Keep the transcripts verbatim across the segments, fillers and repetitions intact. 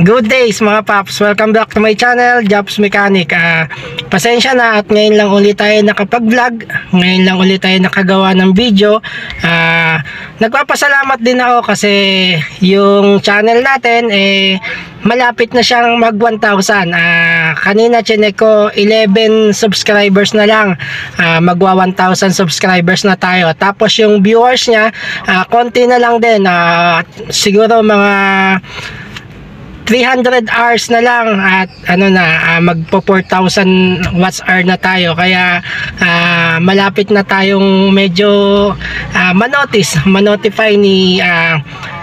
Good days mga paps, welcome back to my channel, Jobs Mechanic. uh, Pasensya na at ngayon lang ulit tayo nakapag-vlog. Ngayon lang ulit tayo nakagawa ng video. uh, Nagpapasalamat din ako kasi yung channel natin eh malapit na siyang mag one thousand. uh, Kanina chinek ko eleven subscribers na lang, uh, magwa one thousand subscribers na tayo. Tapos yung viewers nya uh, konti na lang din, uh, siguro mga three hundred hours na lang at ano na, uh, magpo four thousand watts hour na tayo. Kaya uh, malapit na tayong medyo uh, manotice, manotify ni uh,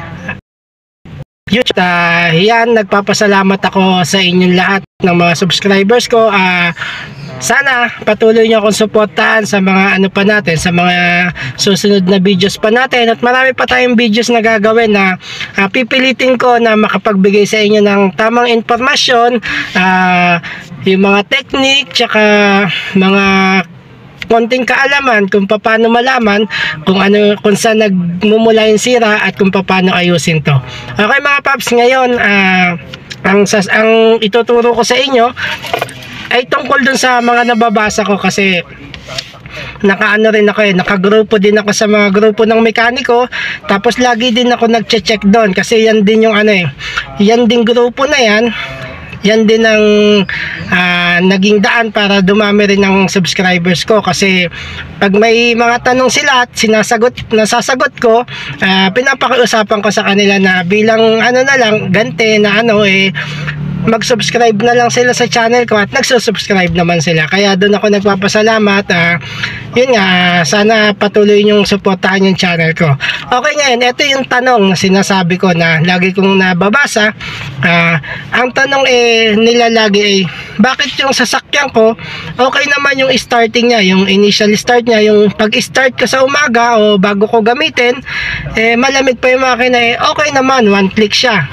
YouTube. Uh, yan, nagpapasalamat ako sa inyong lahat ng mga subscribers ko. uh, Sana patuloy nyo akong suportahan sa mga ano pa natin, sa mga susunod na videos pa natin. At marami pa tayong videos na gagawin na uh, pipilitin ko na makapagbigay sa inyo ng tamang informasyon, uh, yung mga technique, tsaka mga konting kaalaman kung paano malaman kung ano, kung saan nagmumula yung sira at kung paano ayusin to. Okay mga paps, ngayon uh, ang, sas ang ituturo ko sa inyo ay tungkol dun sa mga nababasa ko, kasi nakaano rin ako eh, nakagrupo din ako sa mga grupo ng mekaniko. Tapos lagi din ako nagche-check doon kasi yan din yung ano eh, yan din grupo na yan, yan din ang uh, naging daan para dumami rin ng subscribers ko. Kasi pag may mga tanong sila at sinasagot, nasasagot ko, uh, pinapakiusapan ko sa kanila na bilang ano na lang, gante na ano eh, mag-subscribe na lang sila sa channel ko, at nagsusubscribe naman sila. Kaya doon ako nagpapasalamat. uh, Yun nga, uh, sana patuloy nyong suportahan yung channel ko. Okay, ngayon, ito yung tanong na sinasabi ko na lagi kong nababasa. uh, Ang tanong eh, nila lagi eh, bakit yung sasakyan ko okay naman yung starting niya, yung initial start niya, yung pag-start ko sa umaga o bago ko gamitin, eh malamig pa yung makina, eh okay naman, one click siya.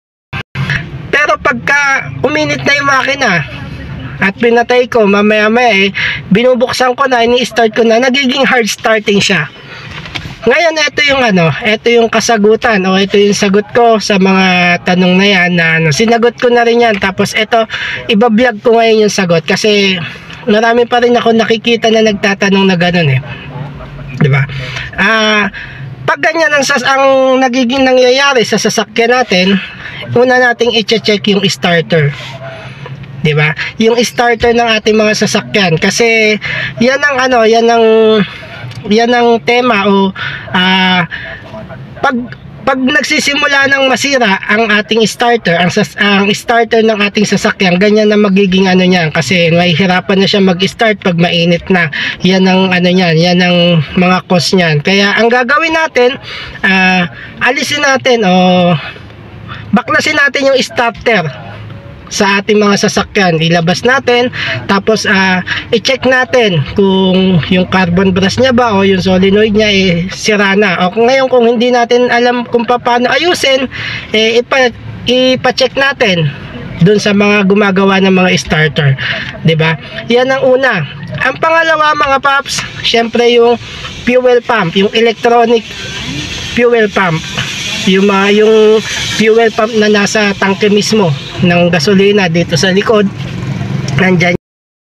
Pero pagka uminit na yung makina at pinatay ko, mamaya maya eh binubuksan ko na, ini-start ko na, nagiging hard starting siya. Ngayon, ito yung ano, ito yung kasagutan o ito yung sagot ko sa mga tanong na yan na ano, sinagot ko na rin yan. Tapos ito, iba-vlog ko ngayon yung sagot kasi marami pa rin ako nakikita na nagtatanong na gano'n eh, diba? Ah uh, pag ganyan ang, sas ang nagiging nangyayari sa sasakyan natin, una nating i-check yung starter, di ba? Yung starter ng ating mga sasakyan, kasi yan ang ano, yan ang yan ang tema o uh, pag pag nagsisimula ng masira ang ating starter, ang, sas, ang starter ng ating sasakyan, ganyan na magiging ano niyan, kasi mahihirapan na siya mag-start pag mainit na. Yan ang ano niyan, yan ang mga cause niyan. Kaya ang gagawin natin, uh, alisin natin o baklasin natin yung starter sa ating mga sasakyan, ilabas natin, tapos uh, i-check natin kung yung carbon brush niya ba o yung solenoid niya eh sira na. O ngayon kung hindi natin alam kung paano ayusin, eh ipa, ipa-check natin dun sa mga gumagawa ng mga starter, di ba? Yan ang una. Ang pangalawa mga paps, syempre yung fuel pump, yung electronic fuel pump, yung uh, yung fuel pump na nasa tangke mismo ng gasolina dito sa likod, nandyan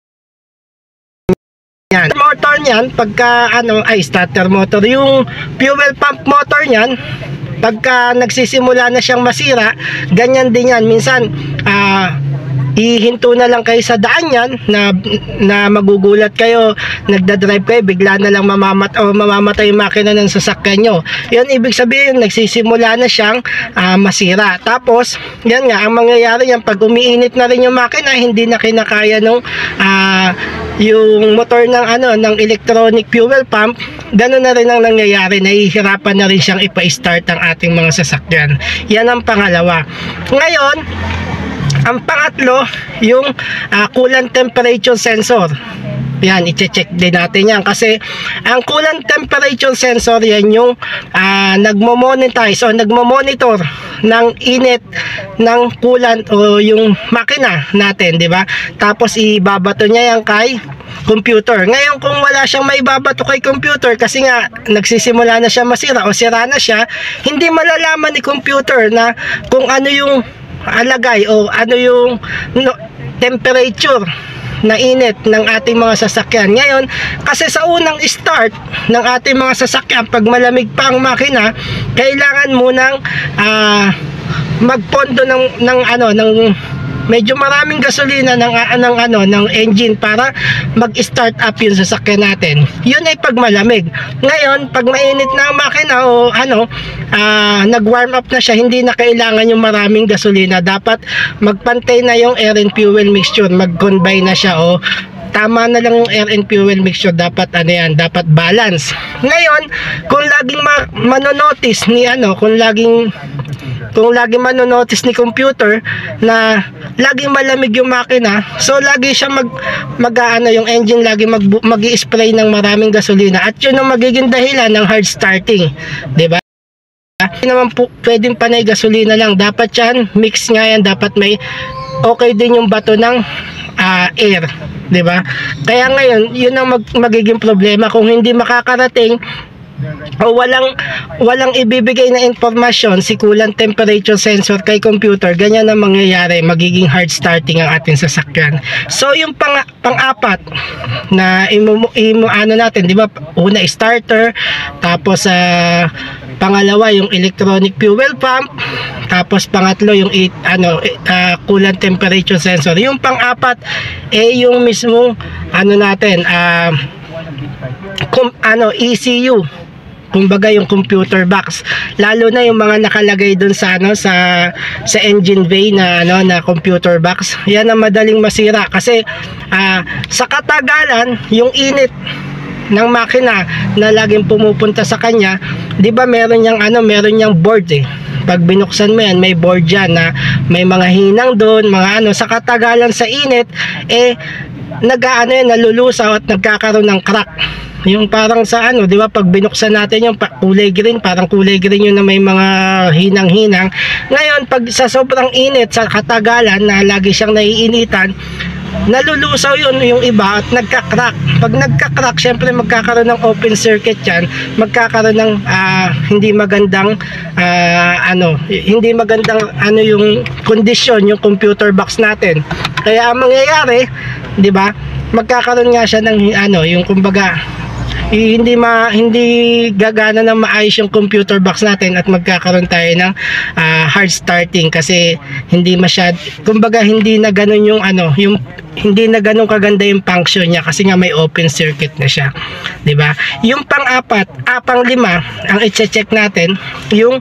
yan. Motor niyan, pagka ano, ay starter motor, yung fuel pump motor niyan, pagka nagsisimula na siyang masira, ganyan din yan. Minsan ah uh, ihinto na lang kayo sa daan yan na, na magugulat kayo, nagdadrive kayo, bigla na lang mamamat o mamamatay yung makina ng sasakyan nyo. Yan ibig sabihin, nagsisimula na siyang uh, masira. Tapos yan nga, ang mangyayari yan, pag umiinit na rin yung makina, hindi na kinakaya nung uh, yung motor ng ano, ng electronic fuel pump, gano'n na rin ang nangyayari, nahihirapan na rin siyang ipa-start ang ating mga sasakyan. Yan ang pangalawa. Ngayon, ang pangatlo, yung uh, coolant temperature sensor. Yan, i-check din natin yan, kasi ang coolant temperature sensor, yan yung uh, nagmo-monetize o nagmo-monitor ng init ng coolant o yung makina natin, di ba? Tapos ibabato niya yan kay computer. Ngayon kung wala siyang maibabato kay computer, kasi nga nagsisimula na siya masira o sira na siya, hindi malalaman ni computer na kung ano yung alagay o ano yung no, temperature na init ng ating mga sasakyan. Ngayon, kasi sa unang start ng ating mga sasakyan, pag malamig pa ang makina, kailangan munang uh, magpondo ng, ng ano, ng medyo maraming gasolina ng, ng ano ng engine para mag-start up yung sasakyan natin. Yun ay pag malamig. Ngayon, pag mainit na ang makina o ano, uh, nag-warm up na siya, hindi na kailangan yung maraming gasolina. Dapat magpantay na yung air and fuel mixture, mag-combine na siya o tama na lang yung air and fuel mixture. Dapat ano yan, dapat balance. Ngayon, kung laging ma- manonotice ni ano, kung laging kung lagi manonotice ni computer na laging malamig yung makina, so lagi siya mag, mag ano, yung engine lagi mag, mag-i-spray ng maraming gasolina at yun ang magiging dahilan ng hard starting, diba? Hindi naman po pwedeng panay gasolina lang, dapat yan, mix nga yan, dapat may okay din yung bato ng uh, air, diba? Kaya ngayon, yun ang mag, magiging problema kung hindi makakarating o walang walang ibibigay na informasyon si coolant temperature sensor kay computer, ganyan ang mangyayari, magiging hard starting ang ating sasakyan. So yung pang pang-apat na imo, imo ano natin, di ba? Una starter, tapos uh, pangalawa yung electronic fuel pump, tapos pangatlo yung it, ano uh, coolant temperature sensor. Yung pang-apat eh yung mismong ano natin uh, kum, ano E C U, kumbaga yung computer box, lalo na yung mga nakalagay dun sa ano sa sa engine bay na ano na computer box. Yan ang madaling masira kasi uh, sa katagalan yung init ng makina na laging pumupunta sa kanya, 'di ba meron yang ano meron yang board eh. Pag binuksan mo yan, may board yan na may mga hinang doon, mga ano, sa katagalan sa init eh nag-aano yan, nalulusaw at nagkakaroon ng crack. Yung parang sa ano, di ba, pag binuksan natin yung kulay green, parang kulay green yun na may mga hinang-hinang. Ngayon, pag sa sobrang init, sa katagalan na lagi siyang naiinitan, nalulusaw yun yung iba at nagka-crack. Pag nagka-crack, syempre magkakaroon ng open circuit yan, magkakaroon ng uh, hindi magandang uh, ano, hindi magandang ano yung kondisyon yung computer box natin. Kaya ang mangyayari, di ba, magkakaroon nga siya ng ano, yung kumbaga hindi ma hindi gagana ng maayos yung computer box natin at magkakaroon tayo ng uh, hard starting kasi hindi masyad, kumbaga hindi na ganun yung ano, yung hindi na ganun kaganda yung function niya kasi nga may open circuit na siya, di ba? Yung pang-apat, ah, pang-lima, ang i-check natin yung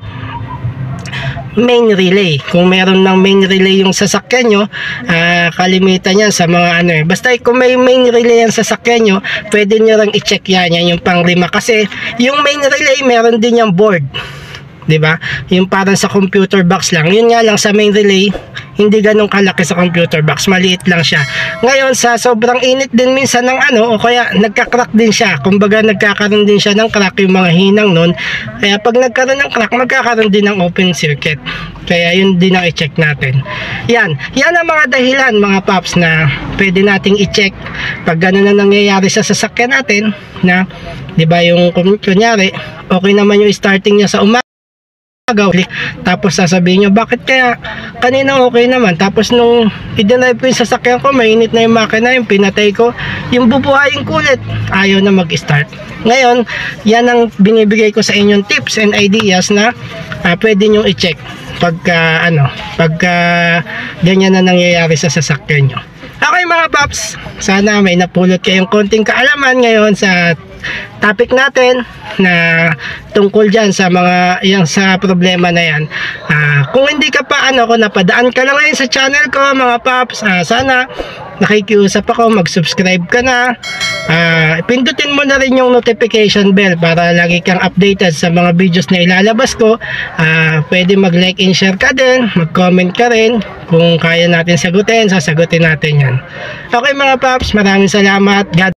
main relay. Kung meron ng main relay yung sasakyan nyo, uh, kalimitan yan sa mga ano eh. Basta kung may main relay yung sasakyan nyo, pwede nyo lang i-check yan, yan yung pang-lima. Kasi yung main relay, meron din yung board, diba? Yung parang sa computer box lang. Yun nga lang sa main relay, hindi ganun kalaki sa computer box, maliit lang siya. Ngayon sa sobrang init din minsan ng ano, o kaya nagka-crack din siya, kumbaga nagkakaroon din siya ng crack yung mga hinang nun. Kaya pag nagkaroon ng crack, magkakaroon din ng open circuit. Kaya yun din ang i-check natin. Yan, yan ang mga dahilan mga paps na pwede nating i-check pag ganun na nangyayari sa sasakyan natin na, di ba, yung kunyari okay naman yung starting niya sa umaga, tapos sasabihin nyo, bakit kaya kanina okay naman, tapos nung i-drive ko yung sasakyan ko, mainit na yung makina, yung pinatay ko, yung bubuhayin kulit, ayaw na mag-start. Ngayon, yan ang binibigay ko sa inyong tips and ideas na uh, pwede nyo i-check pagka ano, pagka ganyan na nangyayari sa sasakyan nyo. Okay mga paps, sana may napulot kayong konting kaalaman ngayon sa topic natin na tungkol dyan sa mga yung sa problema na yan. Uh, kung hindi ka pa ano, kung napadaan ka lang ngayon sa channel ko mga paps, uh, sana nakikiusap ako, mag-subscribe ka na, uh, pindutin mo na rin yung notification bell para lagi kang updated sa mga videos na ilalabas ko. Uh, pwede mag-like and share ka din, mag-comment ka rin, kung kaya natin sagutin, sasagutin natin yan. Okay mga paps, maraming salamat. God